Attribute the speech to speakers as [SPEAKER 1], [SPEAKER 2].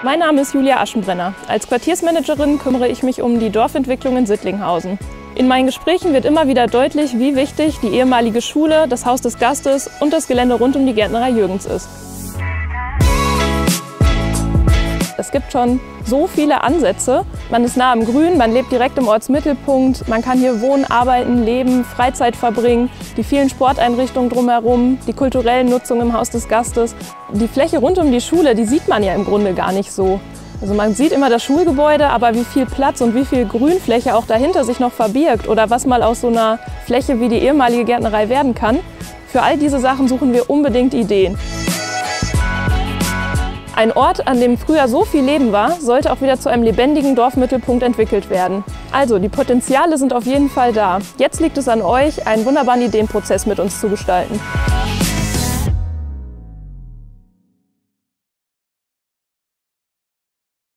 [SPEAKER 1] Mein Name ist Julia Aschenbrenner. Als Quartiersmanagerin kümmere ich mich um die Dorfentwicklung in Sittlinghausen. In meinen Gesprächen wird immer wieder deutlich, wie wichtig die ehemalige Schule, das Haus des Gastes und das Gelände rund um die Gärtnerei Jürgens ist. Es gibt schon so viele Ansätze. Man ist nah am Grün, man lebt direkt im Ortsmittelpunkt, man kann hier wohnen, arbeiten, leben, Freizeit verbringen, die vielen Sporteinrichtungen drumherum, die kulturellen Nutzungen im Haus des Gastes. Die Fläche rund um die Schule, die sieht man ja im Grunde gar nicht so. Also man sieht immer das Schulgebäude, aber wie viel Platz und wie viel Grünfläche auch dahinter sich noch verbirgt oder was mal aus so einer Fläche wie die ehemalige Gärtnerei werden kann, für all diese Sachen suchen wir unbedingt Ideen. Ein Ort, an dem früher so viel Leben war, sollte auch wieder zu einem lebendigen Dorfmittelpunkt entwickelt werden. Also, die Potenziale sind auf jeden Fall da. Jetzt liegt es an euch, einen wunderbaren Ideenprozess mit uns zu gestalten.